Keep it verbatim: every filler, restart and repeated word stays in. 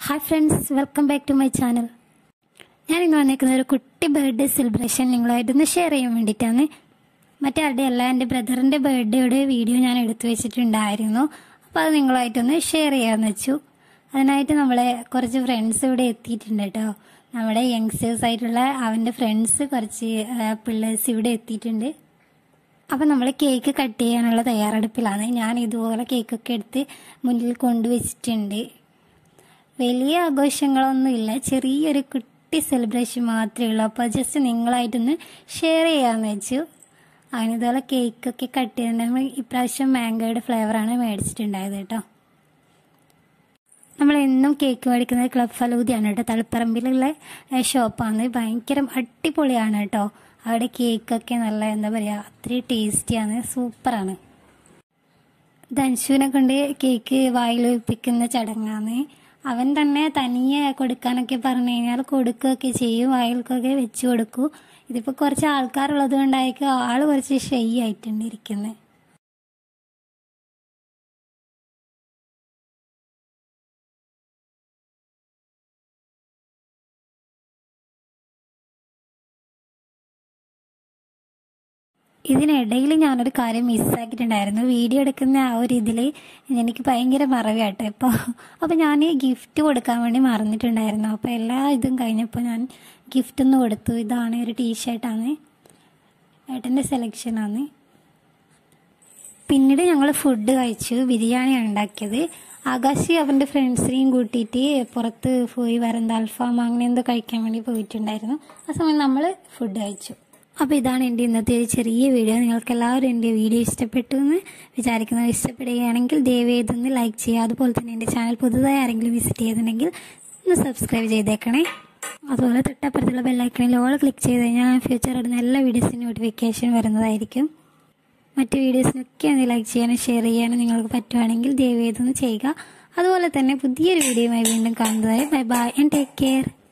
Hi friends, welcome back to my channel. ഞാൻ ഇന്ന് വന്നിരിക്കുന്ന ഒരു കുട്ടി ബർത്ത്ഡേ സെലിബ്രേഷൻ നിങ്ങളായിട്ടൊന്ന് ഷെയർ ചെയ്യാൻ വേണ്ടിയിട്ടാണ്. മറ്റാരുടെ അല്ല, എൻ്റെ ബ്രദറിൻ്റെ ബർത്ത്ഡേയുടെ വീഡിയോ ഞാൻ എടുത്തു വെച്ചിട്ടുണ്ടായിരുന്നു. അപ്പോൾ അത് നിങ്ങളായിട്ടൊന്ന് ഷെയർ ചെയ്യാമെന്ന് വെച്ചു. അതിനായിട്ട് നമ്മളെ കുറച്ച് ഫ്രണ്ട്സ് ഇവിടെ എത്തിയിട്ടുണ്ട് കേട്ടോ. നമ്മുടെ യങ്സ്റ്റേഴ്സ് ആയിട്ടുള്ള അവൻ്റെ ഫ്രണ്ട്സ് കുറച്ച് പിള്ളേഴ്സ് ഇവിടെ എത്തിയിട്ടുണ്ട്. അപ്പം നമ്മൾ കേക്ക് കട്ട് ചെയ്യാനുള്ള തയ്യാറെടുപ്പിലാണ്. ഞാൻ ഇതുപോലെ കേക്കൊക്കെ എടുത്ത് മുന്നിൽ കൊണ്ടുവച്ചിട്ടുണ്ട്. വലിയ ആഘോഷങ്ങളൊന്നുമില്ല, ചെറിയൊരു കുട്ടി സെലിബ്രേഷൻ മാത്രമേ ഉള്ളൂ. അപ്പോൾ ജസ്റ്റ് നിങ്ങളായിട്ടൊന്ന് ഷെയർ ചെയ്യാമെന്ന് വെച്ചു. അങ്ങനെ ഇതുപോലെ കേക്കൊക്കെ കട്ട് ചെയ്തിട്ടുണ്ടെങ്കിൽ ഇപ്രാവശ്യം മാംഗോയുടെ ഫ്ലേവറാണ് മേടിച്ചിട്ടുണ്ടായത് കേട്ടോ. നമ്മളെന്നും കേക്ക് മേടിക്കുന്നത് ക്ലബ് ഫലൂദിയാണ് കേട്ടോ. തളിപ്പറമ്പിലുള്ള ഷോപ്പാണ്. ഭയങ്കര അടിപൊളിയാണ് കേട്ടോ. അവിടെ കേക്കൊക്കെ നല്ല എന്താ പറയുക, അത്രയും ടേസ്റ്റിയാണ്, സൂപ്പറാണ്. ധൻഷുവിനെ കൊണ്ട് കേക്ക് വായിൽ വെപ്പിക്കുന്ന ചടങ്ങാണ്. അവൻ തന്നെ തനിയെ കൊടുക്കാനൊക്കെ പറഞ്ഞു കഴിഞ്ഞാൽ കൊടുക്കുകയൊക്കെ ചെയ്യും, വായിൽക്കൊക്കെ വെച്ച് കൊടുക്കൂ. ഇതിപ്പോൾ കുറച്ച് ആൾക്കാരുള്ളത് കൊണ്ടായിരിക്കും ആൾ കുറച്ച് ഷൈ ആയിട്ടുണ്ട് ഇരിക്കുന്നത്. ഇതിനിടയിൽ ഞാനൊരു കാര്യം മിസ്സാക്കിയിട്ടുണ്ടായിരുന്നു. വീഡിയോ എടുക്കുന്ന ആ ഒരു ഇതിൽ എനിക്ക് ഭയങ്കര മറവിയാട്ടോ ഇപ്പോൾ. അപ്പോൾ ഞാൻ ഗിഫ്റ്റ് കൊടുക്കാൻ വേണ്ടി മറന്നിട്ടുണ്ടായിരുന്നു. അപ്പോൾ എല്ലാ ഇതും കഴിഞ്ഞപ്പോൾ ഞാൻ ഗിഫ്റ്റ് ഒന്ന് കൊടുത്തു. ഇതാണ് ഒരു ടീഷർട്ടാണ്, ഏട്ടൻ്റെ സെലക്ഷനാണ്. പിന്നീട് ഞങ്ങൾ ഫുഡ് കഴിച്ചു. ബിരിയാണിയാണ് ഉണ്ടാക്കിയത്. ആകാശി അവൻ്റെ ഫ്രണ്ട്സിനെയും കൂട്ടിയിട്ട് പുറത്ത് പോയി വരന്ത അൽഫാം അങ്ങനെ എന്തോ കഴിക്കാൻ വേണ്ടി പോയിട്ടുണ്ടായിരുന്നു. ആ സമയം നമ്മൾ ഫുഡ് കഴിച്ചു. അപ്പോൾ ഇതാണ് എൻ്റെ ഇന്നത്തെ ഒരു ചെറിയ വീഡിയോ. നിങ്ങൾക്ക് എല്ലാവരും എൻ്റെ വീഡിയോ ഇഷ്ടപ്പെട്ടു എന്ന് വിചാരിക്കുന്നത്. ഇഷ്ടപ്പെടുകയാണെങ്കിൽ ദയവായി ഇതൊന്ന് ലൈക്ക് ചെയ്യുക. അതുപോലെ തന്നെ എൻ്റെ ചാനൽ പുതുതായി ആരെങ്കിലും വിസിറ്റ് ചെയ്തിട്ടുണ്ടെങ്കിൽ ഒന്ന് സബ്സ്ക്രൈബ് ചെയ്തേക്കണേ. അതുപോലെ തൊട്ടപ്പുറത്തുള്ള ബെല്ലൈക്കണിൽ ഓൾ ക്ലിക്ക് ചെയ്ത് കഴിഞ്ഞാൽ ഫ്യൂച്ചർ ഇടുന്ന എല്ലാ വീഡിയോസിനും നോട്ടിഫിക്കേഷൻ വരുന്നതായിരിക്കും. മറ്റ് വീഡിയോസിനൊക്കെ ഒന്ന് ലൈക്ക് ചെയ്യാനും ഷെയർ ചെയ്യാനും നിങ്ങൾക്ക് പറ്റുവാണെങ്കിൽ ദയവായി ഇതൊന്ന് ചെയ്യുക. അതുപോലെ തന്നെ പുതിയൊരു വീഡിയോയുമായി വീണ്ടും കാണുന്നതായി bye bye and take care.